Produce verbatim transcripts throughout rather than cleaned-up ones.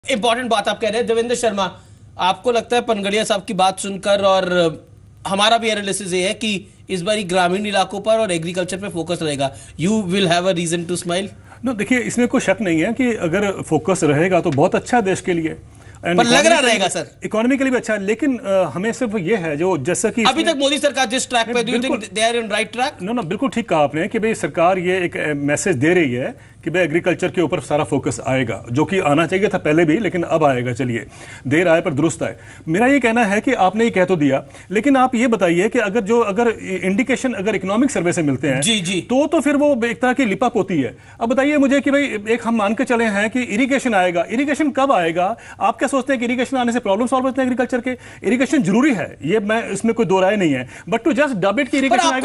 Important बात आप कह रहे हैं देवेंद्र शर्मा, आपको लगता है पनगड़िया साहब की बात सुनकर, और हमारा भी एनालिसिस ये है कि इस बार ग्रामीण इलाकों पर और एग्रीकल्चर पे फोकस रहेगा, you will have a reason to smile? No, देखिए इसमें कोई शक नहीं है कि अगर फोकस रहेगा तो बहुत अच्छा है देश के लिए, पर लग रहा रहेगा सर इकोनॉमी के लिए भी अच्छा है। लेकिन आ, हमें सिर्फ ये है जो जैसा कि अभी तक मोदी सरकार जिस ट्रैक पे, do you think they are on right track? No no बिल्कुल ठीक कहा आपने कि भाई सरकार ये एक मैसेज दे रही है कि भाई एग्रीकल्चर के ऊपर सारा फोकस आएगा, जो कि आना चाहिए था पहले भी, लेकिन अब आएगा। चलिए, देर आए पर दुरुस्त आए। मेरा ये कहना है कि आपने ये कह तो दिया, लेकिन आप ये बताइए कि अगर जो अगर इंडिकेशन अगर इकोनॉमिक सर्वे से मिलते हैं जी जी तो तो फिर वो एक तरह की लिपाप होती है। अब बताइए मुझे कि भाई एक हम मान के चले हैं कि इरिगेशन आएगा, इरिगेशन कब आएगा? आप क्या सोचते हैं कि इरिगेशन आने से प्रॉब्लम सॉल्व होते हैं एग्रीकल्चर के? इरिगेशन जरूरी है, ये मैं इसमें कोई दो राय नहीं है, but to just dub it कि इरिगेशन आएगा।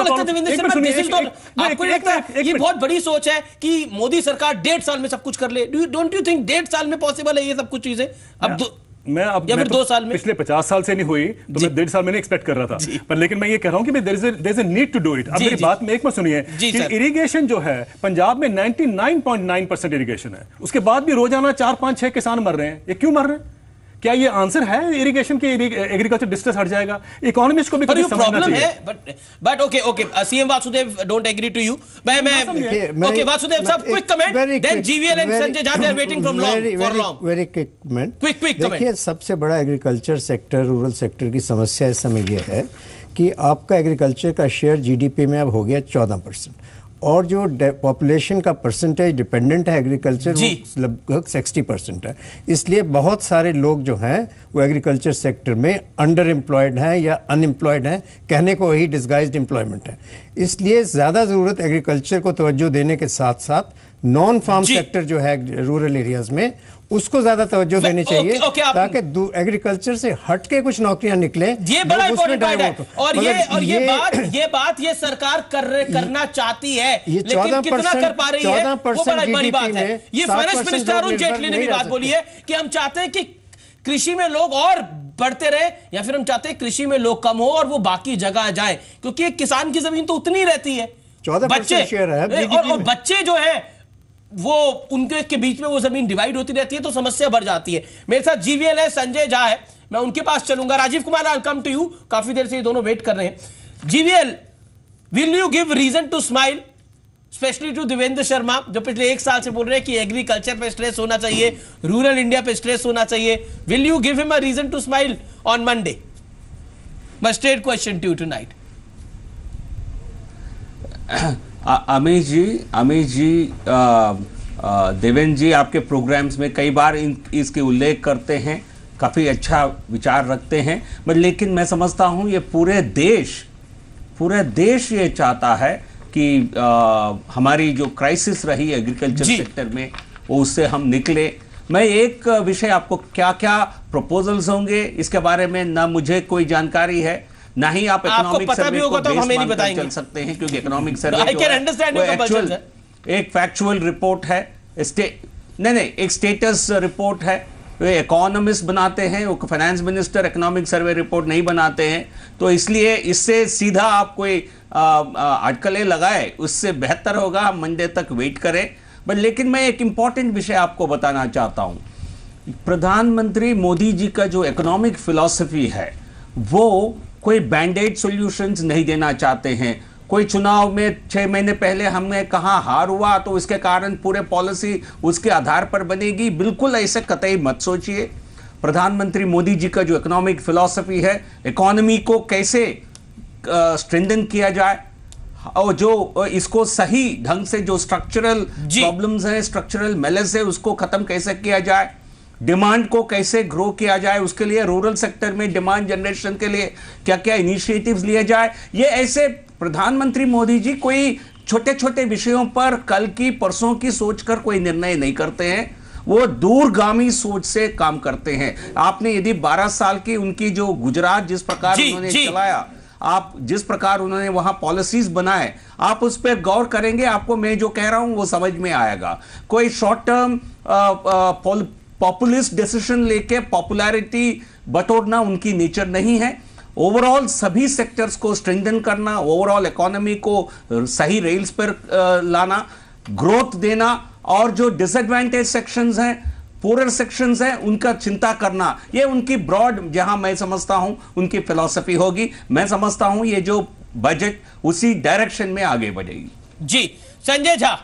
ये बहुत बड़ी सोच है कि मोदी सरकार डेढ़ साल में सब कुछ कर ले। डोंट यू थिंक डेढ़ साल में पॉसिबल है ये सब कुछ चीजें? अब दो मैं अब या फिर दो साल में, पिछले पचास साल से नहीं हुई तो मैं डेढ़ साल में नहीं एक्सपेक्ट कर रहा था, पर लेकिन मैं ये कह रहा हूं कि there is there is a need to do it. अब मेरी बात में एक मत सुनिए कि इरिगेशन जो है पंजाब में निन्यानवे पॉइंट नौ परसेंट इरिगेशन है, उसके बाद भी रोजाना चार पांच छह किसान मर रहे हैं। ये क्यों मर रहे हैं? क्या ये आंसर है इरिगेशन के? एग्रीकल्चर डिस्ट्रेस हट जाएगा? इकोनॉमिस्ट को भी कभी समझना चाहिए। But but okay okay CM Vasudev, don't agree to you. मैं मैं ओके वासुदेव साहब, quick comment, then GVL and Sanjay Jha they are waiting from long for long. Very quick comment, quick quick comment. देखिए, सबसे बड़ा एग्रीकल्चर सेक्टर, रूरल सेक्टर की समस्या इस समय ये है कि आपका एग्रीकल्चर का शेयर जीडीपी में अब हो गया चौदह परसेंट, और जो पॉपुलेशन का परसेंटेज डिपेंडेंट है एग्रीकल्चर वो लगभग साठ परसेंट है। इसलिए बहुत सारे लोग जो हैं वो एग्रीकल्चर सेक्टर में अंडर एम्प्लॉयड हैं या अनएम्प्लॉयड हैं, कहने को वही डिस्गाइज्ड एम्प्लॉयमेंट है। इसलिए ज़्यादा ज़रूरत एग्रीकल्चर को तवज्जो देने के साथ साथ नॉन फार्म सेक्टर जो है रूरल एरियाज में उसको ज्यादा तवज्जो देनी चाहिए, okay, okay, ताकि एग्रीकल्चर से हट के कुछ नौकरियां निकले। ये बड़ा इंपॉर्टेंट पॉइंट है, और ये और ये, ये बात ये बात ये सरकार कर करना चाहती है, लेकिन कितना कर पा रही है वो बड़ा बड़ी बात है। ये फाइनेंस मिनिस्टर अरुण जेटली ने भी बात बोली है कि हम चाहते हैं कि कृषि में लोग और बढ़ते रहे, या फिर हम चाहते हैं कृषि में लोग कम हो और वो बाकी जगह जाए, क्योंकि एक किसान की जमीन तो उतनी रहती है, बच्चे और बच्चे जो है वो उनके के बीच में वो जमीन डिवाइड होती रहती है, तो समस्या बढ़ जाती है। मेरे साथ जीवीएल है, संजय झा है, मैं उनके पास चलूंगा। Rajiv Kumar, I come to you, काफी देर से ये दोनों वेट कर रहे हैं। GVL, will you give reason to smile specially to Devendra Sharma, जो पिछले एक साल से बोल रहे हैं कि एग्रीकल्चर पे स्ट्रेस होना चाहिए, रूरल इंडिया पे स्ट्रेस होना चाहिए? Will you give him a reason to smile on Monday? My straight question to you tonight. Amish ji, Amish ji, Devendra ji आपके प्रोग्राम्स में कई बार इन इसके उल्लेख करते हैं, काफ़ी अच्छा विचार रखते हैं, बट लेकिन मैं समझता हूं ये पूरे देश पूरे देश ये चाहता है कि आ, हमारी जो क्राइसिस रही एग्रीकल्चर सेक्टर में वो उससे हम निकले। मैं एक विषय आपको, क्या क्या प्रपोजल्स होंगे इसके बारे में ना मुझे कोई जानकारी है, ना ही आप इकोनॉमिक सर्वे को तो हमें नहीं बताएंगे चल सकते हैं, क्योंकि इकोनॉमिक सर्वे एक्चुअल एक फैक्चुअल रिपोर्ट है, नहीं नहीं एक स्टेटस रिपोर्ट है, वे इकोनॉमिस्ट बनाते हैं, वो finance minister economic survey report नहीं बनाते हैं। तो इसलिए इससे सीधा आप कोई अटकलें लगाए उससे बेहतर होगा हम मंडे तक वेट करें। बट लेकिन मैं एक इंपॉर्टेंट विषय आपको बताना चाहता हूं, प्रधानमंत्री मोदी जी का जो इकोनॉमिक फिलॉसफी है वो कोई बैंडेड सॉल्यूशंस नहीं देना चाहते हैं। कोई चुनाव में छह महीने पहले हमने कहा हार हुआ तो इसके कारण पूरे पॉलिसी उसके आधार पर बनेगी, बिल्कुल ऐसे कतई मत सोचिए। प्रधानमंत्री मोदी जी का जो इकोनॉमिक फिलॉसफी है, इकोनॉमी को कैसे स्ट्रेंथन किया जाए और जो इसको सही ढंग से जो स्ट्रक्चरल प्रॉब्लम्स हैं, स्ट्रक्चरल मेलेस है, उसको खत्म कैसे किया जाए, डिमांड को कैसे ग्रो किया जाए, उसके लिए रूरल सेक्टर में डिमांड जनरेशन के लिए क्या क्या इनिशिएटिव्स लिए जाए। ये ऐसे प्रधानमंत्री मोदी जी कोई छोटे छोटे विषयों पर कल की परसों की सोचकर कोई निर्णय नहीं करते हैं, वो दूरगामी सोच से काम करते हैं। आपने यदि बारह साल की उनकी जो गुजरात जिस प्रकार उन्होंने चलाया, आप जिस प्रकार उन्होंने वहां पॉलिसीज बनाए, आप उस पर गौर करेंगे, आपको मैं जो कह रहा हूं वो समझ में आएगा। कोई शॉर्ट टर्म पॉपुलिस्ट डिसीजन लेके पॉपुलैरिटी बटोरना उनकी नेचर नहीं है। ओवरऑल सभी सेक्टर्स को स्ट्रेंथन करना, ओवरऑल इकोनॉमी को सही रेल्स पर लाना, ग्रोथ देना, और जो डिसएडवांटेज सेक्शंस हैं पुअर सेक्शंस हैं उनका चिंता करना, ये उनकी ब्रॉड, जहां मैं समझता हूं उनकी फिलॉसफी होगी। मैं समझता हूं ये जो बजट उसी डायरेक्शन में आगे बढ़ेगी। जी संजय झा,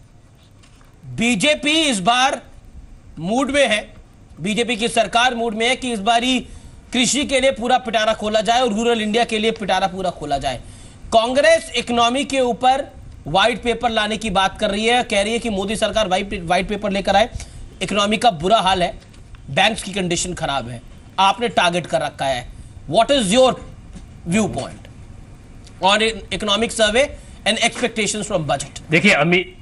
बीजेपी इस बार मूड में है, बीजेपी की सरकार मूड में है कि इस बारी कृषि के लिए पूरा पिटारा खोला जाए और रूरल इंडिया के लिए पिटारा पूरा खोला जाए। कांग्रेस इकोनॉमी के ऊपर व्हाइट पेपर लाने की बात कर रही है, कह रही है कि मोदी सरकार व्हाइट व्हाइट पेपर लेकर आए। इकोनॉमी का बुरा हाल है, बैंक्स की कंडीशन खराब है, आपने टारगेट कर रखा है। What is your view point on economic survey and expectations from budget? देखिए Amit,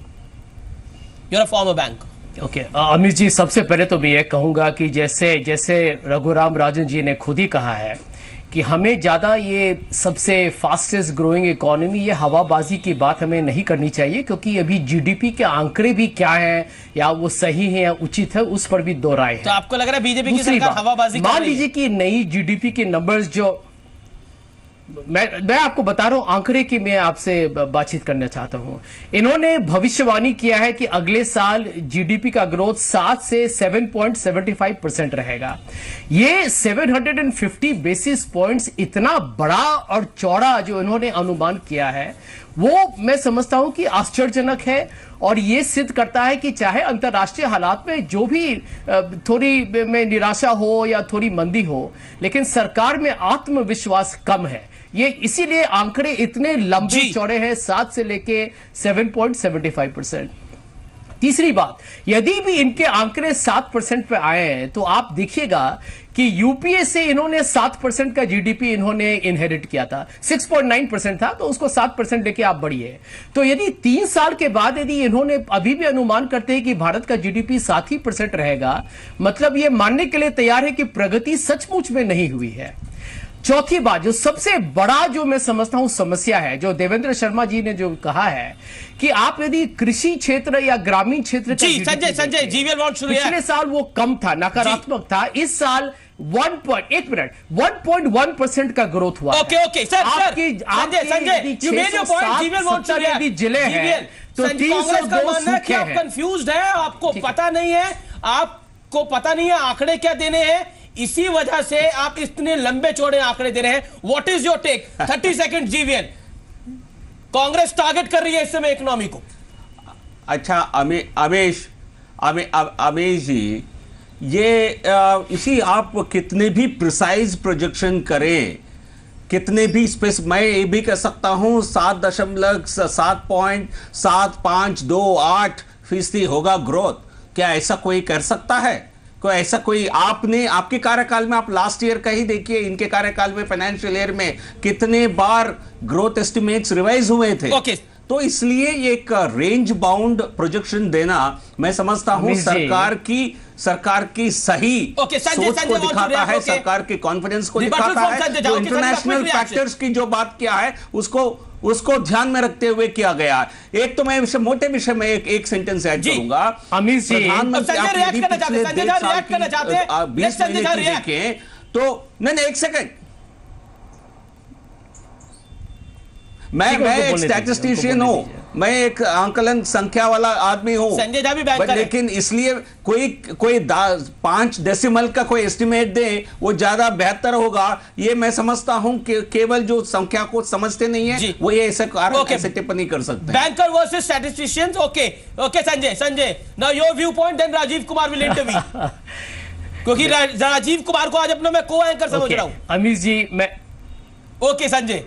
you are a former bank. Okay okay, Amit ji, सबसे पहले तो मैं ये कहूंगा कि जैसे जैसे रघुराम राजन जी ने खुद ही कहा है कि हमें ज्यादा ये सबसे फास्टेस्ट ग्रोइंग इकोनॉमी, ये हवाबाजी की बात हमें नहीं करनी चाहिए, क्योंकि अभी जीडीपी के आंकड़े भी क्या हैं, या वो सही है या उचित है, उस पर भी दो राय है। तो आपको लग रहा है बीजेपी की सरकार हवाबाजी कर रही है? मान लीजिए कि नई जीडीपी के नंबर्स जो मैं मैं आपको बता रहा हूं, आंकड़े की मैं आपसे बातचीत करना चाहता हूं। इन्होंने भविष्यवाणी किया है कि अगले साल जीडीपी का ग्रोथ सात से सात पॉइंट सात पाँच परसेंट रहेगा। ये सात सौ पचास बेसिस पॉइंट्स, इतना बड़ा और चौड़ा जो इन्होंने अनुमान किया है, वो मैं समझता हूं कि आश्चर्यजनक है। और ये सिद्ध करता है कि चाहे अंतर्राष्ट्रीय हालात में जो भी थोड़ी में निराशा हो या थोड़ी मंदी हो, लेकिन सरकार में आत्मविश्वास कम है। ये इसीलिए आंकड़े इतने लंबे चौड़े हैं, सात से लेके सात पॉइंट सात पाँच परसेंट। तीसरी बात, यदि भी इनके आंकड़े सात परसेंट पे आए हैं, तो आप देखिएगा कि यूपीए से इन्होंने सात परसेंट का जीडीपी इन्होंने इनहेरिट किया था, छह पॉइंट नौ परसेंट था, तो उसको सात परसेंट लेके आप बढ़िए। तो यदि तीन साल के बाद यदि इन्होंने अभी भी अनुमान करते हैं कि भारत का जीडीपी सात ही परसेंट रहेगा, मतलब ये मानने के लिए तैयार है कि प्रगति सचमुच में नहीं हुई है। चौथी बात, जो सबसे बड़ा जो मैं समझता हूं समस्या है, जो देवेंद्र शर्मा जी ने जो कहा है कि आप यदि कृषि क्षेत्र या ग्रामीण क्षेत्र का जी संजय संजय जीवीएल वाउंट शुरू है, पिछले साल वो कम था, नकारात्मक था, इस साल वन पॉइंट एक minute one point one percent का ग्रोथ हुआ। ओके ओके सर, आपकी Sanjay Sanjay you made your point, GVL वाउंट शुरू है, जिले हैं तो तीन सौ दो सूखे हैं। आप कंफ्यूज्ड है, आपको पता नहीं है, आपको पता नहीं है आंकड़े क्या देने हैं, इसी वजह से आप इतने लंबे चौड़े आंकड़े दे रहे हैं। What is your take? Thirty second GVL. Congress target कर रही है इस समय इकोनॉमी को। अच्छा अमे, अमेश अमे, अमेश जी, ये आ, इसी आप कितने भी प्रिसाइज प्रोजेक्शन करें, कितने भी स्पेस, मैं ये भी कह सकता हूं सात दशमलव सात पॉइंट सात पांच दो आठ फीसदी होगा ग्रोथ। क्या ऐसा कोई कर सकता है? कोई ऐसा कोई, आपने आपके कार्यकाल में, आप लास्ट ईयर का ही देखिए, इनके कार्यकाल में फाइनेंशियल ईयर में कितने बार ग्रोथ एस्टिमेट्स रिवाइज हुए थे। okay. तो इसलिए एक रेंज बाउंड प्रोजेक्शन देना मैं समझता हूं सरकार की सरकार की सही okay, संजय, सोच संजय को दिखाता है, okay. सरकार के कॉन्फिडेंस को दिखाता है। जो इंटरनेशनल फैक्टर्स की जो बात किया है उसको उसको ध्यान में रखते हुए किया गया। एक तो मैं विषय, मोटे विषय में एक एक सेंटेंस ऐड करूंगा। अमित जी, प्रधानमंत्री आप यदि पिछले डेढ़ साल की बीस महीने की देखें तो, नहीं नहीं एक सेकंड, मैं मैं एक स्टैटिस्टिशियन हूं, मैं एक आंकलन संख्या वाला आदमी हूं, संजय झा भी बैंक करें। लेकिन इसलिए कोई कोई पांच डेसिमल का कोई एस्टिमेट दे वो ज्यादा बेहतर होगा, ये मैं समझता हूं कि केवल जो संख्या को समझते नहीं है वो ये ऐसे कारण ऐसे टिप्पणी कर सकते हैं। Banker versus statisticians. Okay okay Sanjay Sanjay now your view point, then Rajiv Kumar will interview, क्योंकि राजीव कुमार को आज अपना मैं को एंकर समझ रहा हूं। अमित जी मैं ओके संजय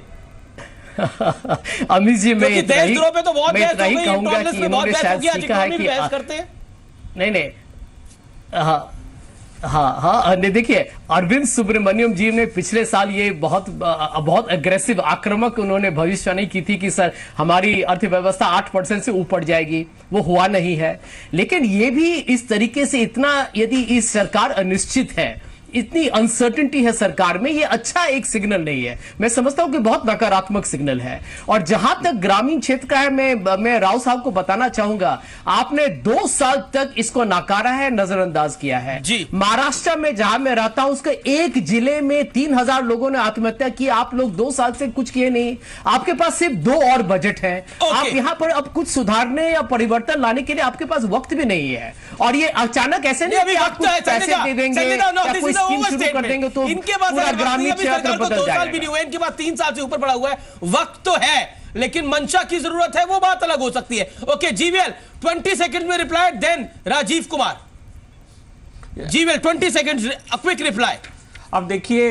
अमित जी, मैं देशद्रोह पे तो बहुत मैं इतना ही कहूंगा कि इन्होंने शायद सीखा है कि बहस करते हैं। नहीं नहीं हाँ हाँ हाँ देखिए, अरविंद सुब्रमण्यम जी ने पिछले साल ये बहुत बहुत अग्रेसिव आक्रामक उन्होंने भविष्यवाणी की थी कि सर हमारी अर्थव्यवस्था आठ परसेंट से ऊपर जाएगी, वो हुआ नहीं है। लेकिन ये भी इस तरीके से इतना, यदि इस सरकार अनिश्चित है, इतनी अनसर्टेनिटी है सरकार में, ये अच्छा एक सिग्नल नहीं है। मैं समझता हूं कि बहुत नकारात्मक सिग्नल है। और जहां तक ग्रामीण क्षेत्र का है, मैं मैं राव साहब को बताना चाहूंगा, आपने दो साल तक इसको नकारा है, नजरअंदाज किया है। महाराष्ट्र में जहां मैं रहता हूं, उसके एक जिले में तीन हजार लोगों ने आत्महत्या की। आप लोग दो साल से कुछ किए नहीं। आपके पास सिर्फ दो और बजट है। आप यहां पर अब कुछ सुधारने या परिवर्तन लाने के लिए आपके पास वक्त भी नहीं है। और ये अचानक ऐसे नहीं कि आप कुछ पैसे दे देंगे या कोई स्कीम शुरू कर देंगे तो इनके पास पूरा ग्रामीण क्षेत्र बदल दो साल भी नहीं हुए, इनके पास तीन साल से ऊपर पड़ा हुआ है। वक्त तो है, लेकिन मंशा की जरूरत है, वो बात अलग हो सकती है। ओके जीवीएल ट्वेंटी सेकंड में reply, then Rajiv Kumar. GVL twenty second quick reply. अब देखिए,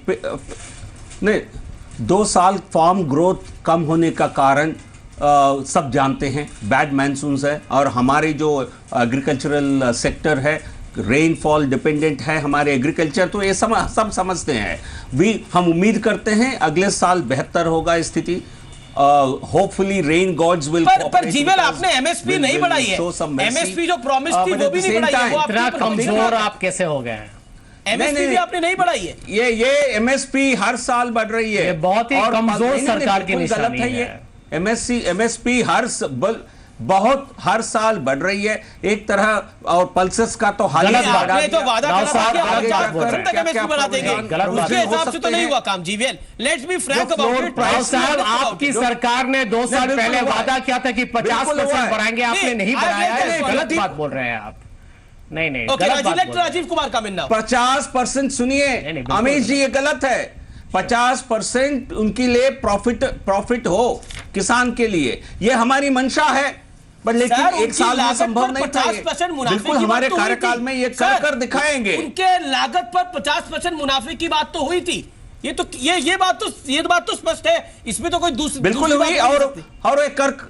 नहीं, दो साल फार्म ग्रोथ कम होने का कारण आ, सब जानते हैं, बैड मानसून्स है। और हमारे जो एग्रीकल्चरल सेक्टर है, रेनफॉल डिपेंडेंट है हमारे एग्रीकल्चर, तो ये सम, सब समझते हैं। वी हम उम्मीद करते हैं अगले साल बेहतर होगा स्थिति। Hopefully rain gods will. पर, पर जीवेल, आपने एमएसपी नहीं बढ़ाई है। एमएसपी जो प्रॉमिस थी वो भी नहीं बढ़ाई है। वो इतना कमजोर आप कैसे हो गए हैं? एमएसपी भी आपने नहीं बढ़ाई है। ये ये एमएसपी हर साल बढ़ रही है। ये बहुत ही कमजोर सरकार की निशानी है। ये एमएससी एमएसपी हर बहुत हर साल बढ़ रही है एक तरह। और पल्सेस का तो हाल ही आपने तो वादा करा कि आप चार परसेंट तक एमएसपी बढ़ा देंगे, उसके हिसाब से तो नहीं हुआ काम। GVL, let's be frank about it. Rao साहब, आपकी सरकार ने दो साल पहले वादा किया था कि पचास परसेंट बढ़ाएंगे, आपने नहीं बढ़ाया है। गलत बात बोल रहे हैं आप। नहीं नहीं, राजीव कुमार का मिलना पचास परसेंट सुनिए अमीश जी, ये गलत है। पचास परसेंट उनके लिए प्रॉफिट प्रॉफिट हो किसान के लिए, ये हमारी मंशा है। पर लेकिन एक साल में संभव नहीं था। बिल्कुल हमारे कार्यकाल में ये कर कर दिखाएंगे। उनके लागत पर पचास परसेंट मुनाफे की बात तो हुई थी। ये तो ये ये बात तो ये बात तो स्पष्ट है, इसमें तो कोई दूसरी बिल्कुल हुई। और और एक कर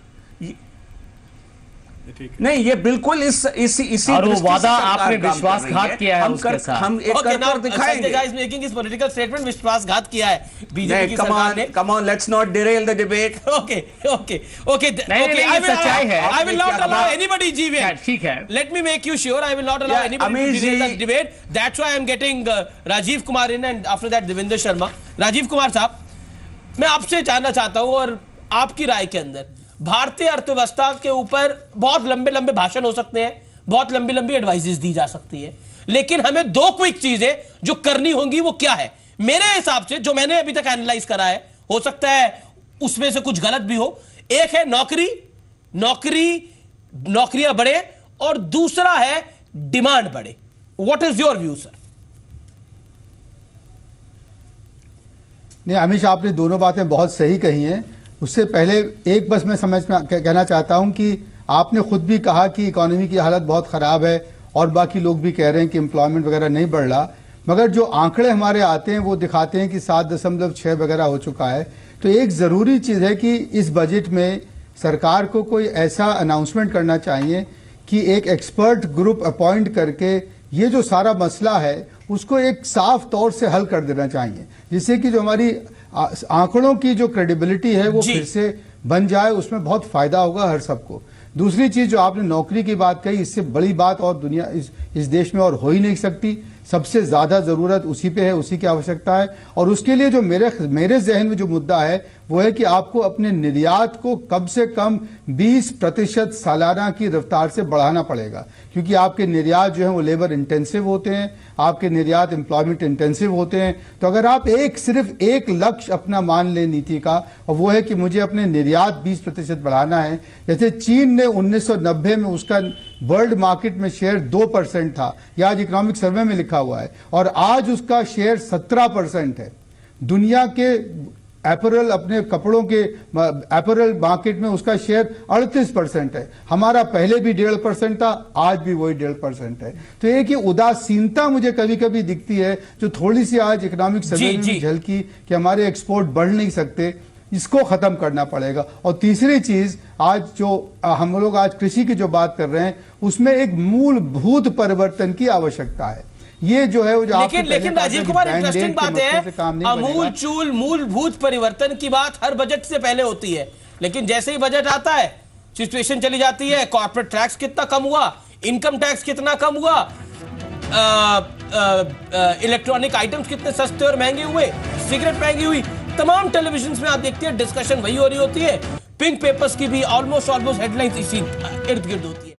नहीं, ये बिल्कुल इस इसी इसी और वो वादा आपने विश्वासघात किया है उसके साथ। हम एक कर कर दिखाएंगे। गाइस मेकिंग इस पॉलिटिकल स्टेटमेंट विश्वासघात किया है बीजेपी की सरकार ने। Come on, let's not derail the debate. Okay okay okay okay, I will सच्चाई है। I will not allow anybody GVL. ठीक है, let me make you sure, I will not allow anybody to derail the debate. That's why I am getting Rajiv Kumar in and after that Devendra Sharma. Rajiv Kumar साहब, मैं आपसे जानना चाहता हूं और आपकी राय के अंदर, भारतीय अर्थव्यवस्था के ऊपर बहुत लंबे लंबे भाषण हो सकते हैं, बहुत लंबी लंबी एडवाइजेस दी जा सकती है, लेकिन हमें दो क्विक चीजें जो करनी होंगी वो क्या है? मेरे हिसाब से जो मैंने अभी तक एनालाइज करा है, हो सकता है उसमें से कुछ गलत भी हो। एक है नौकरी, नौकरी नौकरियां बढ़े, और दूसरा है डिमांड बढ़े। What is your view sir? नहीं अमीश, आपने दोनों बातें बहुत सही कही हैं। उससे पहले एक बस मैं समझ में कहना चाहता हूं कि आपने खुद भी कहा कि इकोनॉमी की हालत बहुत ख़राब है और बाकी लोग भी कह रहे हैं कि एम्प्लॉयमेंट वगैरह नहीं बढ़ रहा, मगर जो आंकड़े हमारे आते हैं वो दिखाते हैं कि सात दशमलव छः वगैरह हो चुका है। तो एक ज़रूरी चीज़ है कि इस बजट में सरकार को कोई ऐसा अनाउंसमेंट करना चाहिए कि एक एक्सपर्ट ग्रुप अपॉइंट करके ये जो सारा मसला है उसको एक साफ तौर से हल कर देना चाहिए, जिससे कि जो हमारी आंकड़ों की जो क्रेडिबिलिटी है वो फिर से बन जाए। उसमें बहुत फायदा होगा हर सबको। दूसरी चीज जो आपने नौकरी की बात कही, इससे बड़ी बात और दुनिया इस इस देश में और हो ही नहीं सकती। सबसे ज्यादा जरूरत उसी पे है, उसी की आवश्यकता है। और उसके लिए जो मेरे मेरे जहन में जो मुद्दा है वो है कि आपको अपने निर्यात को कम से कम बीस प्रतिशत सालाना की रफ्तार से बढ़ाना पड़ेगा, क्योंकि आपके निर्यात जो है वो लेबर इंटेंसिव होते हैं, आपके निर्यात एम्प्लॉयमेंट इंटेंसिव होते हैं। तो अगर आप एक सिर्फ एक लक्ष्य अपना मान लें नीति का, और वो है कि मुझे अपने निर्यात बीस प्रतिशत बढ़ाना है। जैसे चीन ने उन्नीस सौ नब्बे में उसका वर्ल्ड मार्केट में शेयर दो परसेंट था, यह आज इकोनॉमिक सर्वे में लिखा हुआ है, और आज उसका शेयर सत्रह परसेंट है। दुनिया के एपरल अपने कपड़ों के एपरल मार्केट में उसका शेयर अड़तीस परसेंट है। हमारा पहले भी डेढ़ परसेंट था, आज भी वही डेढ़ परसेंट है। तो एक ही उदासीनता मुझे कभी कभी दिखती है जो थोड़ी सी आज इकोनॉमिक सर्वे में झलकी कि हमारे एक्सपोर्ट बढ़ नहीं सकते, इसको खत्म करना पड़ेगा। और तीसरी चीज, आज जो हम लोग आज कृषि की जो बात कर रहे हैं उसमें एक मूलभूत परिवर्तन की आवश्यकता है। ये जो है वो जो लेकिन लेकिन राजीव कुमार, इंटरेस्टिंग बात है, अमूल चूल मूलभूत परिवर्तन की बात हर बजट से पहले होती है, लेकिन जैसे ही बजट आता है सिचुएशन चली जाती है। कॉर्पोरेट टैक्स कितना कम हुआ, इनकम टैक्स कितना कम हुआ, इलेक्ट्रॉनिक आइटम्स कितने सस्ते और महंगे हुए, सिगरेट महंगी हुई। तमाम टेलीविजन में आप देखते हैं डिस्कशन वही हो रही होती है। पिंक पेपर्स की भी ऑलमोस्ट ऑलमोस्ट हेडलाइंस इसी इर्द गिर्द होती है।